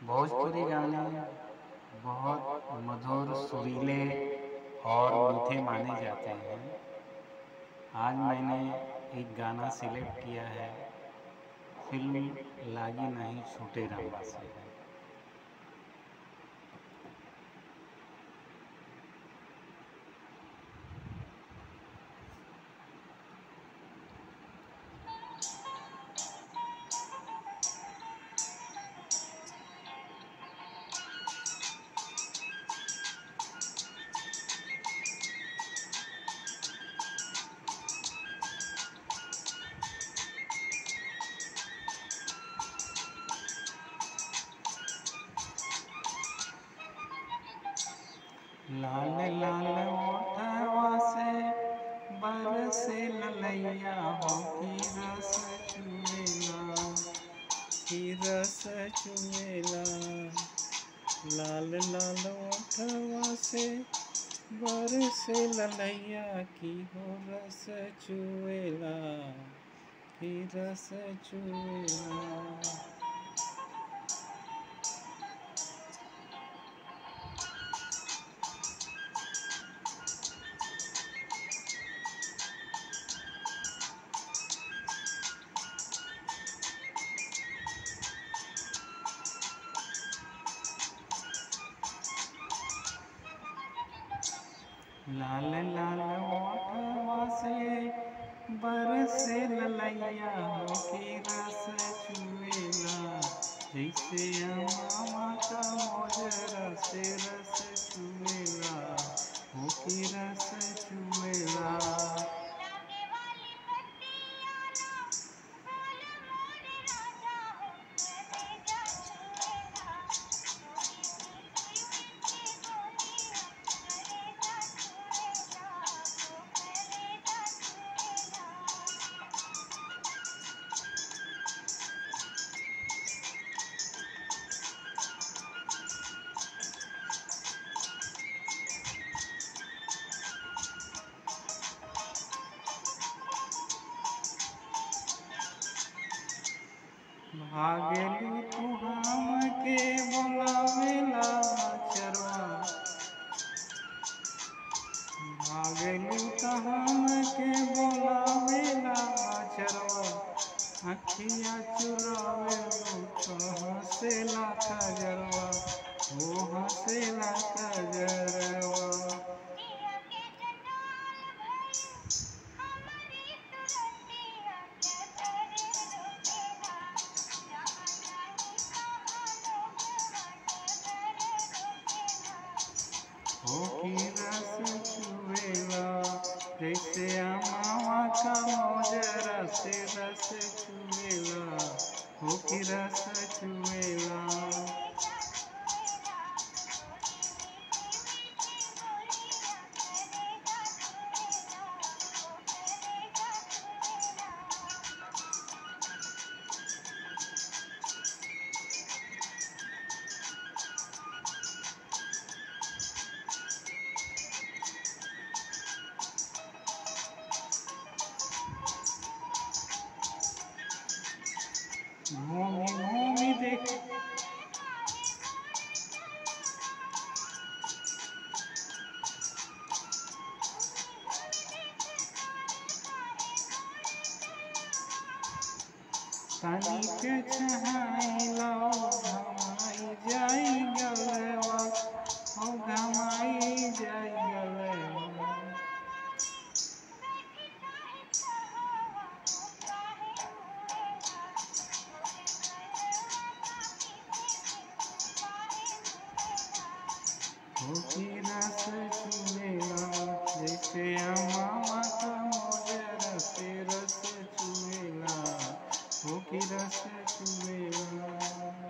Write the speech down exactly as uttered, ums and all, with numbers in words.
भोजपुरी गाने बहुत मधुर, सुरीले और मीठे माने जाते हैं। आज मैंने एक गाना सिलेक्ट किया है, फ़िल्म लागी नहीं छूटे रंबा से है। लाल लाल ओठवा से बरसे ललैया हो की रस चुएला, की रस चुएला। लाल लाल ओठवा से बरसे ललैया की हो रस चुएला, की रस चुएला। लाल लाल ओठवा से बरसे ललैया हो की रस चुएला, जैसे अमावा का मोजरा से रस चुएला, हो की रस चुएला। भागेलू तू हमके बोलावेला चरवा, भागेलू तू हमके बोलावेला चरवा। अखिया चुरावेलू तो हंसेला कजरवा, ओ हंसेला कजरवा। हो की रस चुएला, जैसे अमावा का मोजरा से रस चुएला, हो की रस चुएला। घूमी घूमी देख तनी के छहाई लो घमाई जाई गलवा, ओ घमाई जाई गलवा। हो की रस चुएला, जैसे अमावा का मोजरा से रस चुएला, हो की रस चुएला।